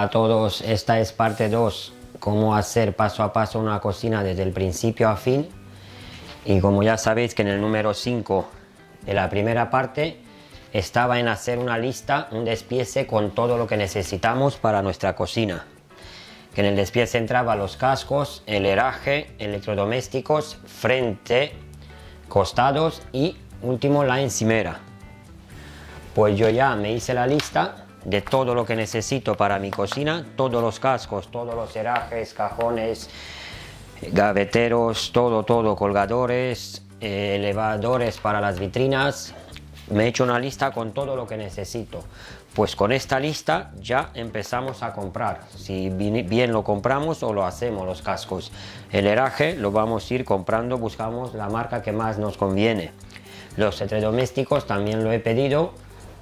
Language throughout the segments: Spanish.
Hola a todos, esta es parte 2, cómo hacer paso a paso una cocina desde el principio a fin. Y como ya sabéis que en el número 5 de la primera parte estaba en hacer una lista, un despiece con todo lo que necesitamos para nuestra cocina. Que en el despiece entraba los cascos, el herraje, electrodomésticos, frente, costados y último la encimera. Pues yo ya me hice la lista de todo lo que necesito para mi cocina, todos los cascos, todos los herrajes, cajones, gaveteros, todo, colgadores, elevadores para las vitrinas. Me he hecho una lista con todo lo que necesito. Pues con esta lista ya empezamos a comprar. Si bien lo compramos o lo hacemos los cascos. El herraje lo vamos a ir comprando, buscamos la marca que más nos conviene. Los electrodomésticos también lo he pedido.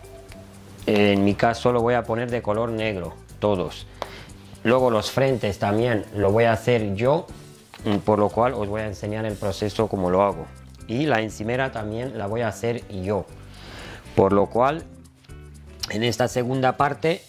En mi caso lo voy a poner de color negro, todos. Luego los frentes también lo voy a hacer yo, por lo cual os voy a enseñar el proceso como lo hago. Y la encimera también la voy a hacer yo. Por lo cual, en esta segunda parte,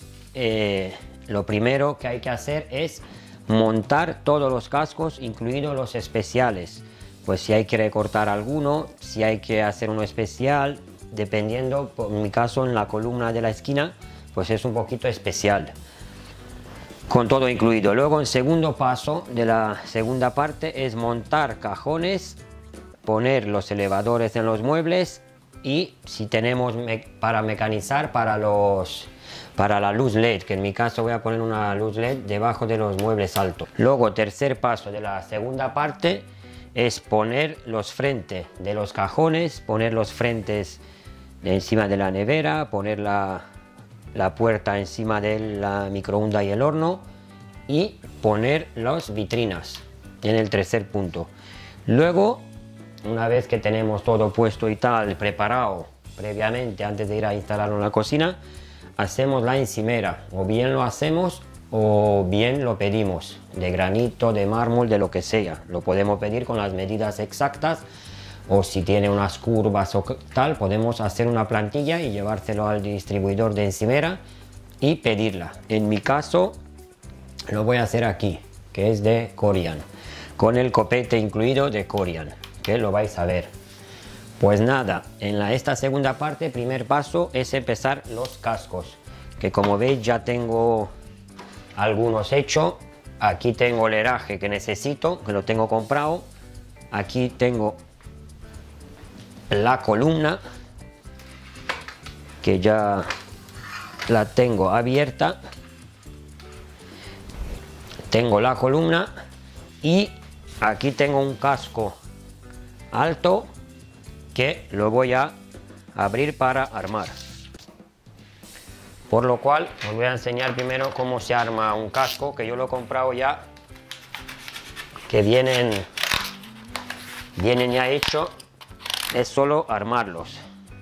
lo primero que hay que hacer es montar todos los cascos, incluidos los especiales. Pues si hay que recortar alguno, si hay que hacer uno especial, dependiendo, por mi caso en la columna de la esquina, pues es un poquito especial, con todo incluido. Luego el segundo paso de la segunda parte es montar cajones, poner los elevadores en los muebles y si tenemos para mecanizar para la luz LED, que en mi caso voy a poner una luz LED debajo de los muebles altos. Luego tercer paso de la segunda parte es poner los frentes de los cajones, poner los frentes encima de la nevera, poner la puerta encima de la microondas y el horno y poner las vitrinas en el tercer punto. Luego, una vez que tenemos todo puesto y tal, preparado previamente antes de ir a instalarlo en la cocina, hacemos la encimera, o bien lo hacemos o bien lo pedimos, de granito, de mármol, de lo que sea. Lo podemos pedir con las medidas exactas, o si tiene unas curvas o tal, podemos hacer una plantilla y llevárselo al distribuidor de encimera y pedirla. En mi caso lo voy a hacer aquí, que es de Corian, con el copete incluido de Corian, que lo vais a ver. Pues nada, en esta segunda parte, primer paso es empezar los cascos, que como veis ya tengo algunos hechos. Aquí tengo el herraje que necesito, que lo tengo comprado. Aquí tengo la columna, que ya la tengo abierta. Tengo la columna y aquí tengo un casco alto que lo voy a abrir para armar. Por lo cual os voy a enseñar primero cómo se arma un casco, que yo lo he comprado ya, que vienen ya hechos. Es solo armarlos.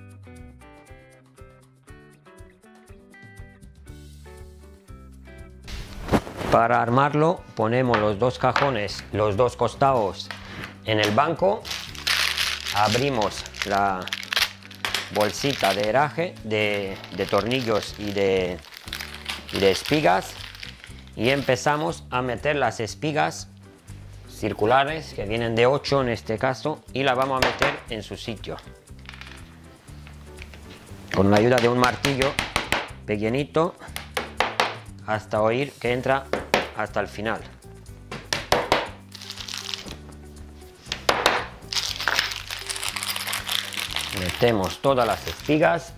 Para armarlo ponemos los dos cajones, los dos costados en el banco, abrimos la bolsita de herraje, de tornillos y de espigas, y empezamos a meter las espigas circulares, que vienen de 8 en este caso, y la vamos a meter en su sitio con la ayuda de un martillo pequeñito hasta oír que entra hasta el final. Metemos todas las espigas.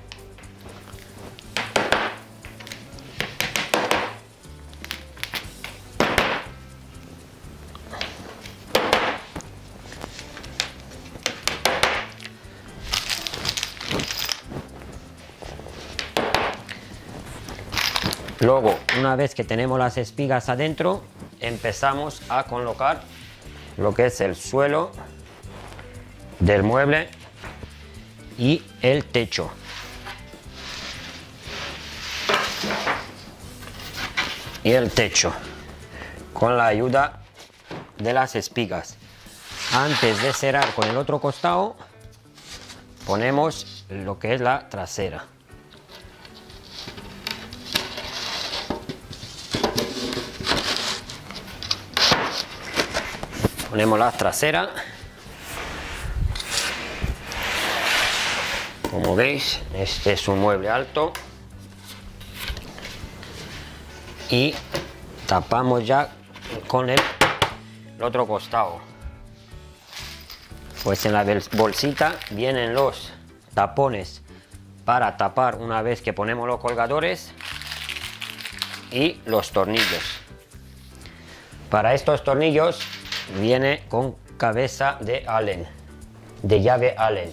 Luego, una vez que tenemos las espigas adentro, empezamos a colocar lo que es el suelo del mueble y el techo. Con la ayuda de las espigas. Antes de cerrar con el otro costado, ponemos lo que es la trasera. Ponemos la trasera. Como veis, este es un mueble alto. Y tapamos ya con el otro costado. Pues en la bolsita vienen los tapones para tapar una vez que ponemos los colgadores y los tornillos. Para estos tornillos viene con cabeza de Allen, de llave Allen.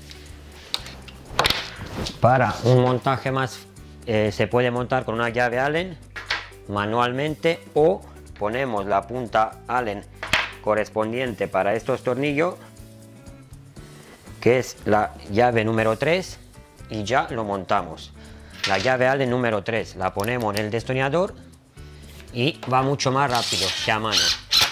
Para un montaje más se puede montar con una llave Allen manualmente, o ponemos la punta Allen correspondiente para estos tornillos, que es la llave número 3, y ya lo montamos. La llave Allen número 3 la ponemos en el destornillador y va mucho más rápido que a mano.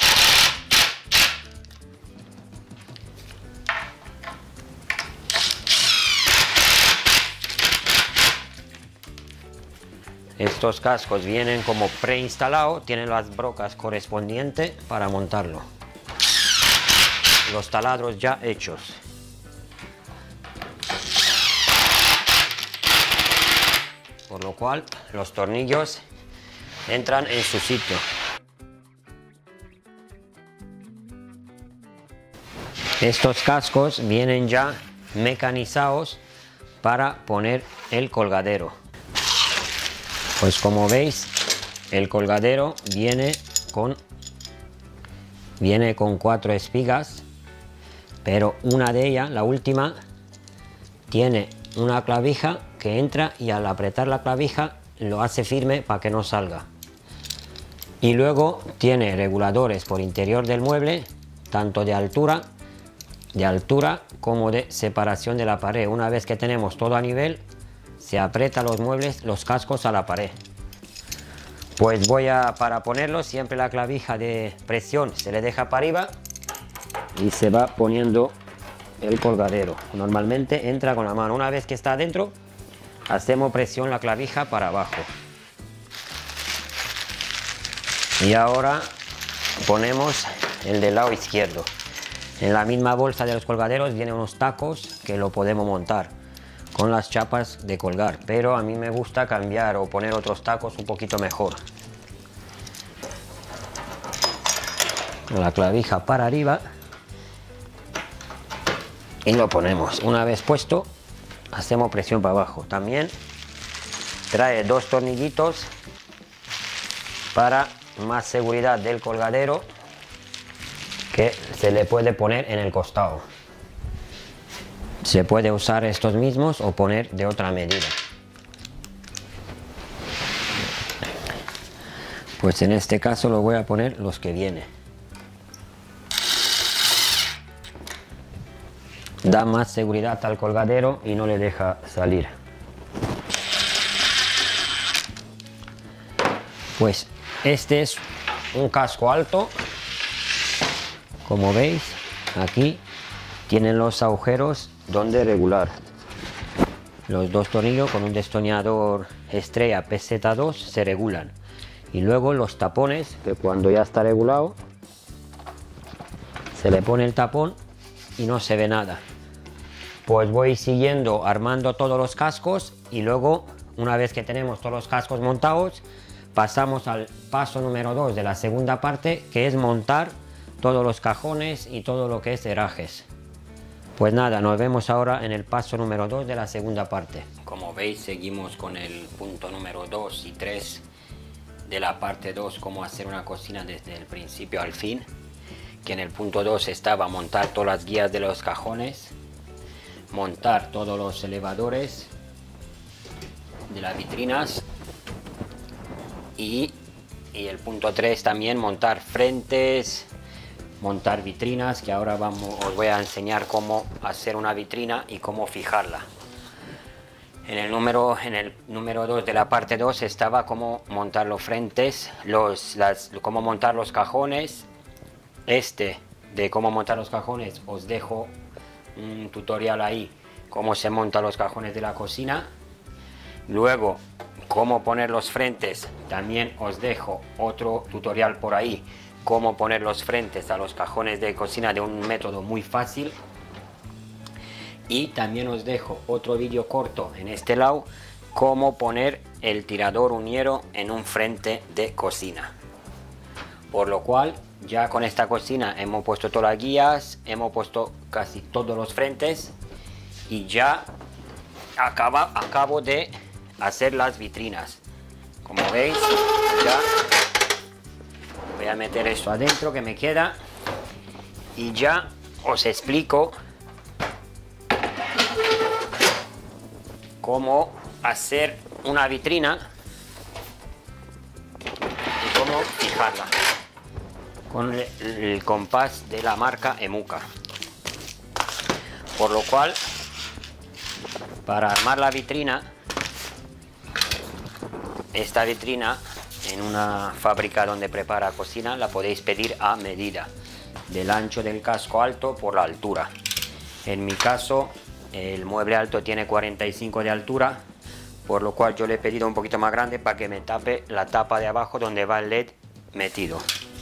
Estos cascos vienen como preinstalados, tienen las brocas correspondientes para montarlo. Los taladros ya hechos. Por lo cual los tornillos entran en su sitio. Estos cascos vienen ya mecanizados para poner el colgadero. Pues como veis, el colgadero viene con 4 espigas, pero una de ellas, la última, tiene una clavija que entra y al apretar la clavija lo hace firme para que no salga. Y luego tiene reguladores por interior del mueble, tanto de altura como de separación de la pared. Una vez que tenemos todo a nivel, se aprieta los muebles, los cascos a la pared. Pues para ponerlo, siempre la clavija de presión se le deja para arriba y se va poniendo el colgadero. Normalmente entra con la mano. Una vez que está adentro, hacemos presión la clavija para abajo. Y ahora ponemos el del lado izquierdo. En la misma bolsa de los colgaderos vienen unos tacos que lo podemos montar con las chapas de colgar, pero a mí me gusta cambiar o poner otros tacos un poquito mejor. La clavija para arriba y lo ponemos. Una vez puesto, hacemos presión para abajo. También trae 2 tornillitos para más seguridad del colgadero, que se le puede poner en el costado. Se puede usar estos mismos o poner de otra medida. Pues en este caso lo voy a poner los que viene. Da más seguridad al colgadero y no le deja salir. Pues este es un casco alto. Como veis, aquí tienen los agujeros donde regular. Los 2 tornillos con un destornillador Estrella PZ2 se regulan. Y luego los tapones, que cuando ya está regulado, se le pone el tapón y no se ve nada. Pues voy siguiendo armando todos los cascos y luego, una vez que tenemos todos los cascos montados, pasamos al paso número 2 de la segunda parte, que es montar todos los cajones y todo lo que es herrajes. Pues nada, nos vemos ahora en el paso número 2 de la segunda parte. Como veis, seguimos con el punto número 2 y 3 de la parte 2, cómo hacer una cocina desde el principio al fin. Que en el punto 2 estaba montar todas las guías de los cajones, montar todos los elevadores de las vitrinas y el punto 3 también montar frentes, montar vitrinas, que ahora os voy a enseñar cómo hacer una vitrina y cómo fijarla. En el número 2 de la parte 2 estaba cómo montar los frentes, cómo montar los cajones. De cómo montar los cajones os dejo un tutorial ahí, cómo se montan los cajones de la cocina. Luego, cómo poner los frentes, también os dejo otro tutorial por ahí, cómo poner los frentes a los cajones de cocina de un método muy fácil. Y también os dejo otro vídeo corto en este lado, cómo poner el tirador uniero en un frente de cocina. Por lo cual, ya con esta cocina hemos puesto todas las guías, hemos puesto casi todos los frentes y ya acabo de hacer las vitrinas. Como veis, ya voy a meter esto adentro que me queda y ya os explico cómo hacer una vitrina y cómo fijarla con el compás de la marca Emuka. Por lo cual, para armar la vitrina, esta vitrina en una fábrica donde prepara cocina la podéis pedir a medida del ancho del casco alto por la altura. En mi caso el mueble alto tiene 45 de altura, por lo cual yo le he pedido un poquito más grande para que me tape la tapa de abajo donde va el LED metido.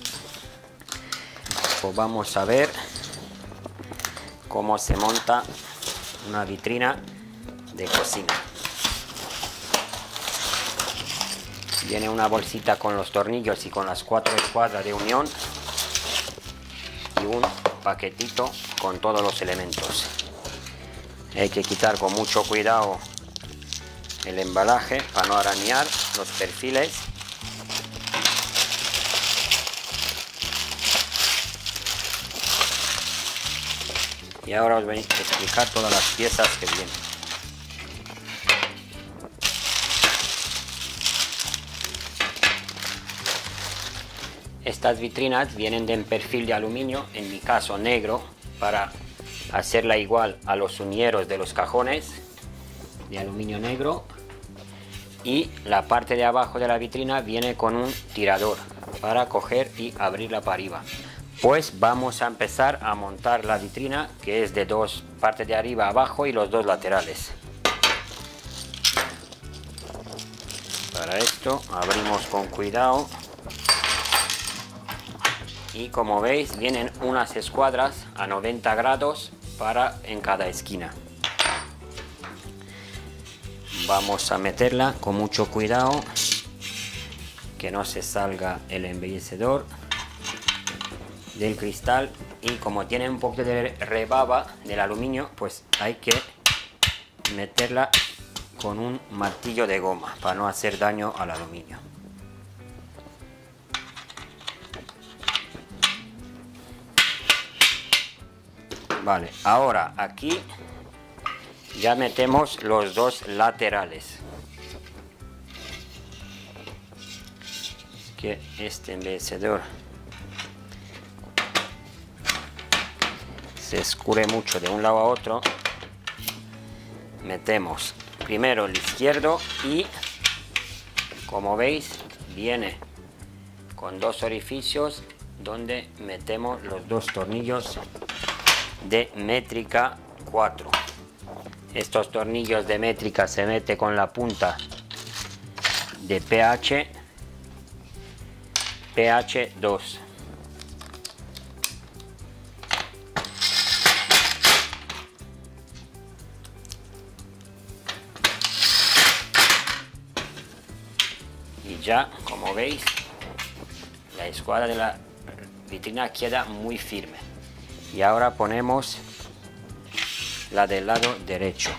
Pues vamos a ver cómo se monta una vitrina de cocina. Viene una bolsita con los tornillos y con las 4 escuadras de unión y un paquetito con todos los elementos. Hay que quitar con mucho cuidado el embalaje para no arañar los perfiles. Y ahora os voy a explicar todas las piezas que vienen. Estas vitrinas vienen de un perfil de aluminio, en mi caso negro, para hacerla igual a los unieros de los cajones de aluminio negro. Y la parte de abajo de la vitrina viene con un tirador para coger y abrirla para arriba. Pues vamos a empezar a montar la vitrina, que es de dos partes, de arriba abajo y los dos laterales. Para esto abrimos con cuidado y como veis vienen unas escuadras a 90 grados en cada esquina. Vamos a meterla con mucho cuidado, que no se salga el embellecedor del cristal, y como tiene un poco de rebaba del aluminio, pues hay que meterla con un martillo de goma para no hacer daño al aluminio. Vale, ahora aquí ya metemos los dos laterales, que este embellecedor se escurre mucho de un lado a otro. Metemos primero el izquierdo y como veis viene con dos orificios donde metemos los dos tornillos de métrica 4. Estos tornillos de métrica se mete con la punta de PH2. Y ya, como veis, la escuadra de la vitrina queda muy firme. Y ahora ponemos la del lado derecho.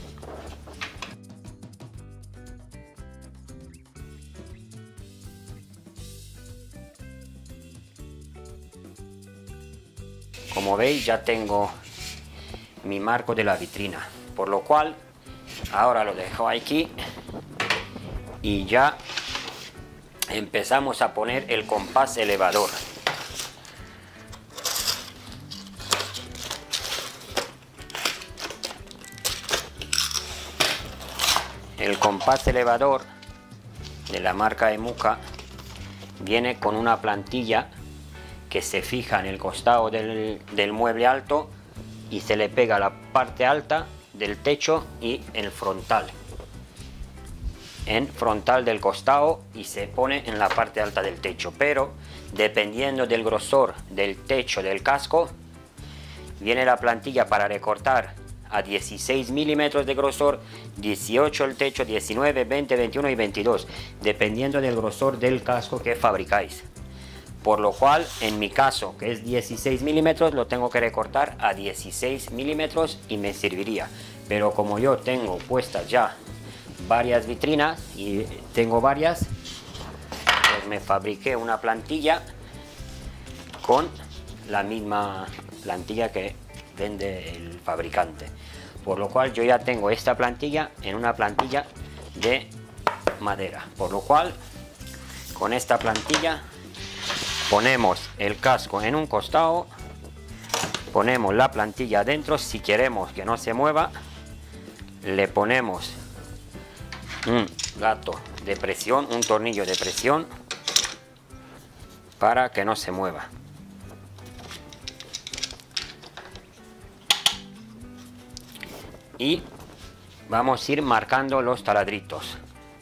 Como veis, ya tengo mi marco de la vitrina, por lo cual ahora lo dejo aquí y ya empezamos a poner el compás elevador. El compás elevador de la marca Emuka viene con una plantilla que se fija en el costado del mueble alto y se le pega a la parte alta del techo y el frontal. en frontal del costado y se pone en la parte alta del techo, pero dependiendo del grosor del techo del casco, viene la plantilla para recortar a 16 milímetros de grosor, 18 el techo, 19, 20, 21 y 22, dependiendo del grosor del casco que fabricáis. Por lo cual, en mi caso, que es 16 milímetros, lo tengo que recortar a 16 milímetros y me serviría. Pero como yo tengo puestas ya varias vitrinas y tengo varias, pues me fabriqué una plantilla con la misma plantilla que vende el fabricante, por lo cual yo ya tengo esta plantilla en una plantilla de madera, por lo cual con esta plantilla ponemos el casco en un costado, ponemos la plantilla adentro. Si queremos que no se mueva, le ponemos un gato de presión, un tornillo de presión para que no se mueva. Y vamos a ir marcando los taladritos.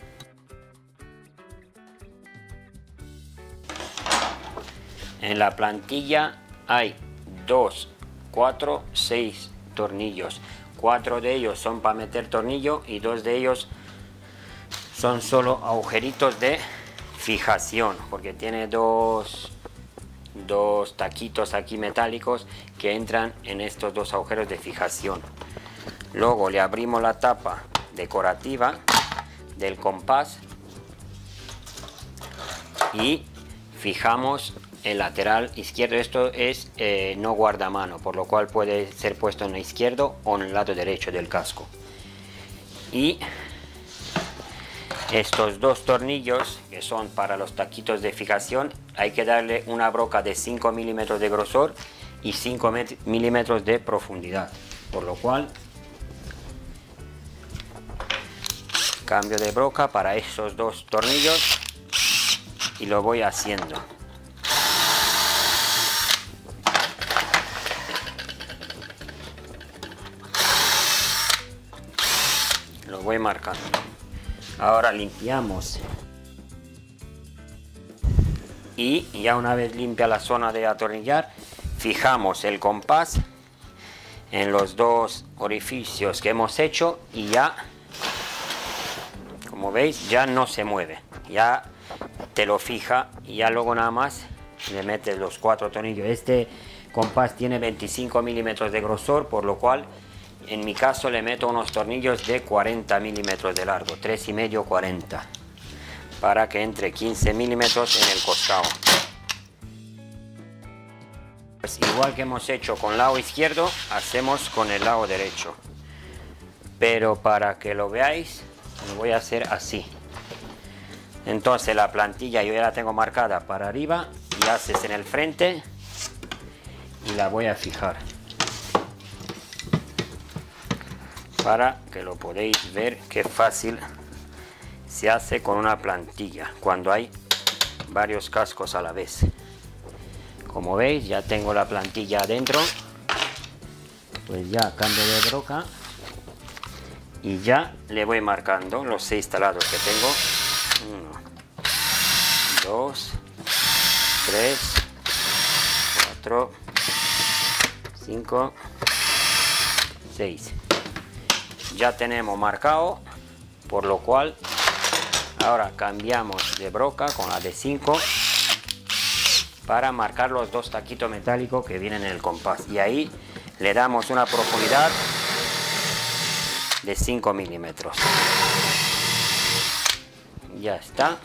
En la plantilla hay 2, 4, 6 tornillos. 4 de ellos son para meter tornillo y 2 de ellos son solo agujeritos de fijación, porque tiene dos taquitos aquí metálicos que entran en estos 2 agujeros de fijación. Luego le abrimos la tapa decorativa del compás y fijamos el lateral izquierdo. Esto es no guardamano, por lo cual puede ser puesto en el izquierdo o en el lado derecho del casco. Y estos 2 tornillos, que son para los taquitos de fijación, hay que darle una broca de 5 milímetros de grosor y 5 milímetros de profundidad, por lo cual cambio de broca para esos 2 tornillos y lo voy haciendo. Lo voy marcando. Ahora limpiamos y ya una vez limpia la zona de atornillar, fijamos el compás en los 2 orificios que hemos hecho y ya, como veis, ya no se mueve, ya te lo fija y ya luego nada más le metes los 4 tornillos. Este compás tiene 25 milímetros de grosor, por lo cual en mi caso le meto unos tornillos de 40 milímetros de largo, 3,5, 40, para que entre 15 milímetros en el costado. Pues igual que hemos hecho con el lado izquierdo, hacemos con el lado derecho, pero para que lo veáis lo voy a hacer así. Entonces la plantilla yo ya la tengo marcada para arriba y haces en el frente y la voy a fijar para que lo podéis ver qué fácil se hace con una plantilla cuando hay varios cascos a la vez. Como veis, ya tengo la plantilla adentro, pues ya cambio de broca y ya le voy marcando los 6 taladros que tengo. 1, 2, 3, 4, 5, 6. Ya tenemos marcado, por lo cual ahora cambiamos de broca con la de 5 para marcar los 2 taquitos metálicos que vienen en el compás, y ahí le damos una profundidad de 5 milímetros. Ya está.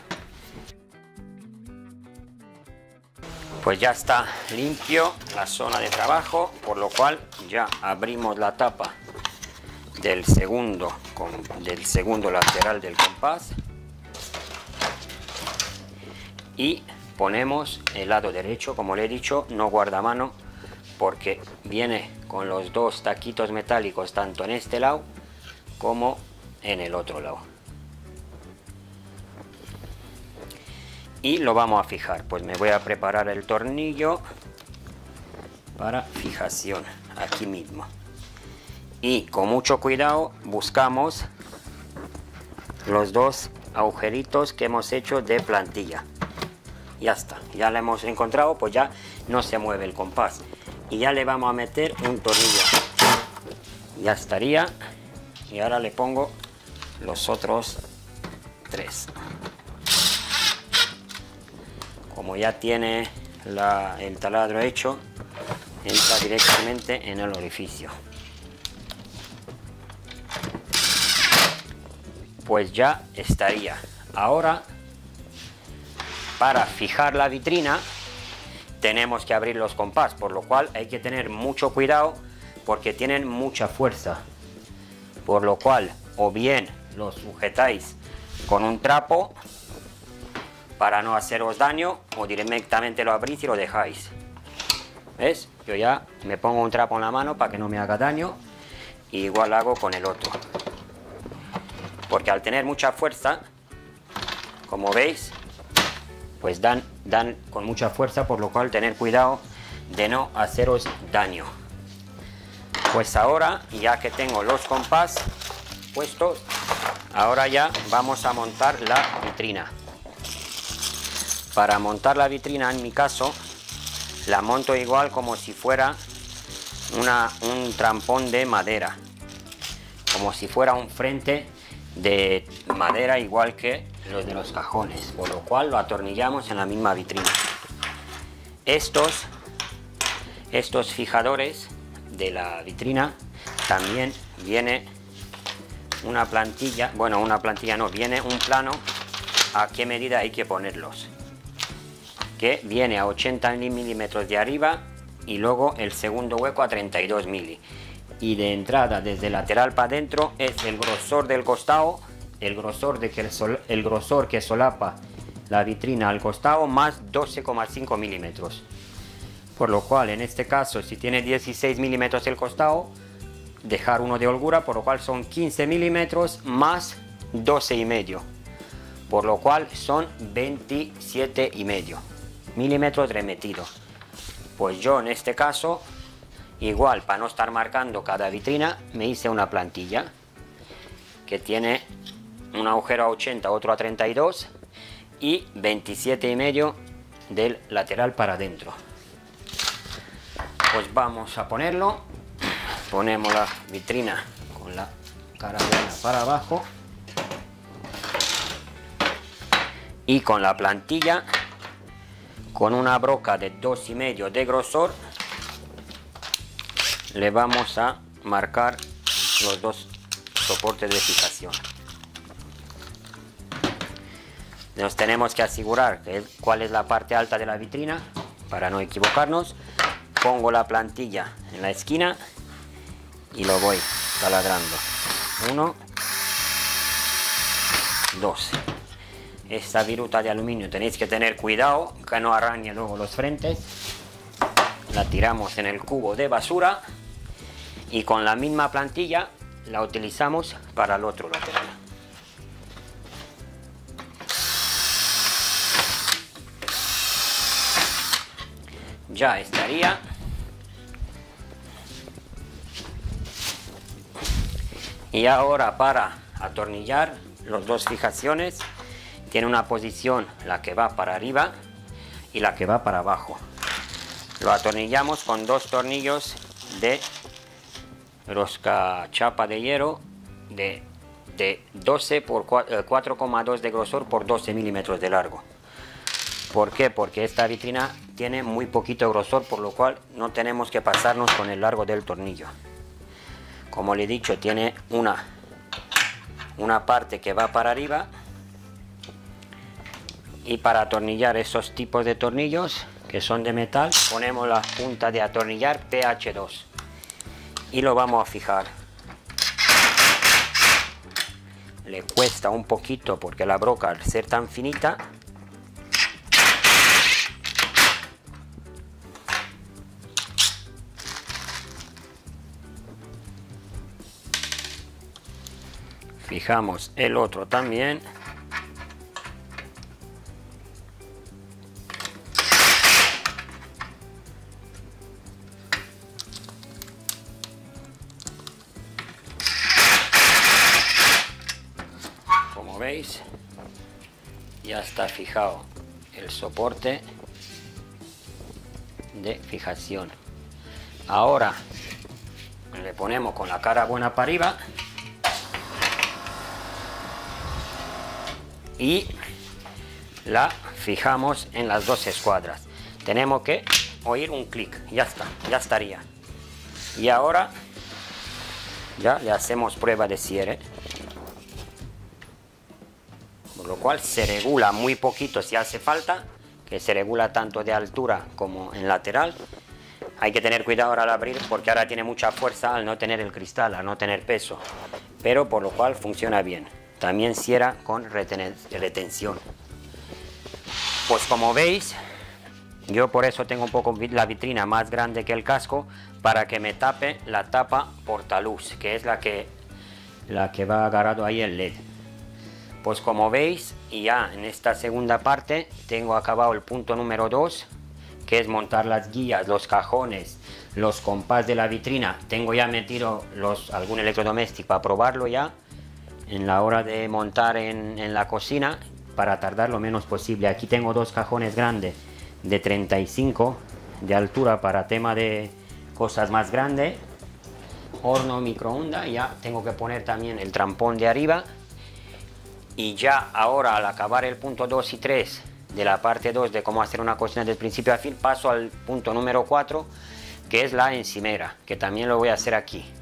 Pues ya está limpio la zona de trabajo, por lo cual ya abrimos la tapa del segundo lateral del compás y ponemos el lado derecho, como le he dicho, no guardamano, porque viene con los 2 taquitos metálicos tanto en este lado como en el otro lado. Y lo vamos a fijar. Pues me voy a preparar el tornillo para fijación aquí mismo. Y con mucho cuidado buscamos los 2 agujeritos que hemos hecho de plantilla. Ya está, ya la hemos encontrado, pues ya no se mueve el compás. Y ya le vamos a meter un tornillo. Ya estaría. Y ahora le pongo los otros 3. Como ya tiene el taladro hecho, entra directamente en el orificio. Pues ya estaría. Ahora, para fijar la vitrina, tenemos que abrir los compás, por lo cual hay que tener mucho cuidado porque tienen mucha fuerza. Por lo cual, o bien los sujetáis con un trapo para no haceros daño, o directamente lo abrís y lo dejáis. ¿Ves? Yo ya me pongo un trapo en la mano para que no me haga daño. Y igual hago con el otro. Porque al tener mucha fuerza, como veis, pues dan con mucha fuerza, por lo cual tener cuidado de no haceros daño. Pues ahora, ya que tengo los compás puestos, ahora ya vamos a montar la vitrina. Para montar la vitrina, en mi caso, la monto igual como si fuera un trampón de madera, como si fuera un frente de madera, igual que los de los cajones, por lo cual lo atornillamos en la misma vitrina. Estos fijadores de la vitrina también viene una plantilla, bueno, una plantilla no, viene un plano a qué medida hay que ponerlos, que viene a 80 milímetros de arriba y luego el segundo hueco a 32 milímetros. Y de entrada desde lateral para adentro es el grosor del costado, el grosor que solapa la vitrina al costado, más 12,5 milímetros. Por lo cual, en este caso, si tiene 16 milímetros el costado, dejar uno de holgura, por lo cual son 15 milímetros más 12,5, por lo cual son 27,5 milímetros remetidos. Pues yo en este caso, igual, para no estar marcando cada vitrina, me hice una plantilla que tiene un agujero a 80, otro a 32 y 27,5 del lateral para adentro. Pues vamos a ponerlo. Ponemos la vitrina con la cara buena para abajo y con la plantilla, con una broca de 2,5 de grosor, le vamos a marcar los dos soportes de fijación. Nos tenemos que asegurar cuál es la parte alta de la vitrina para no equivocarnos. Pongo la plantilla en la esquina y lo voy taladrando. 1, 2. Esta viruta de aluminio tenéis que tener cuidado que no arañe luego los frentes. La tiramos en el cubo de basura y con la misma plantilla la utilizamos para el otro lateral. Ya estaría. Y ahora, para atornillar las dos fijaciones, tiene una posición, la que va para arriba y la que va para abajo. Lo atornillamos con dos tornillos de rosca chapa de hierro de 12 por 4,2 de grosor por 12 milímetros de largo. ¿Por qué? Porque esta vitrina tiene muy poquito grosor, por lo cual no tenemos que pasarnos con el largo del tornillo. Como le he dicho, tiene una parte que va para arriba, y para atornillar esos tipos de tornillos que son de metal, ponemos la punta de atornillar PH2 y lo vamos a fijar. Le cuesta un poquito porque la broca, al ser tan finita, fijamos el otro también. Como veis, ya está fijado el soporte de fijación. Ahora le ponemos con la cara buena para arriba y la fijamos en las dos escuadras. Tenemos que oír un clic, ya está, ya estaría. Y ahora ya le hacemos prueba de cierre, por lo cual se regula muy poquito si hace falta, que se regula tanto de altura como en lateral. Hay que tener cuidado ahora al abrir porque ahora tiene mucha fuerza al no tener el cristal, al no tener peso, pero por lo cual funciona bien. También cierra con retención. Pues como veis, yo por eso tengo un poco la vitrina más grande que el casco, para que me tape la tapa portaluz, que es la que va agarrado ahí el LED. Pues como veis, y ya en esta segunda parte tengo acabado el punto número 2, que es montar las guías, los cajones, los compás de la vitrina. Tengo ya metido algún electrodoméstico para probarlo ya en la hora de montar en la cocina, para tardar lo menos posible. Aquí tengo dos cajones grandes de 35 de altura para tema de cosas más grandes, horno microondas. Ya tengo que poner también el trampón de arriba, y ya ahora al acabar el punto 2 y 3 de la parte 2 de cómo hacer una cocina del principio a fin, paso al punto número 4, que es la encimera, que también lo voy a hacer aquí.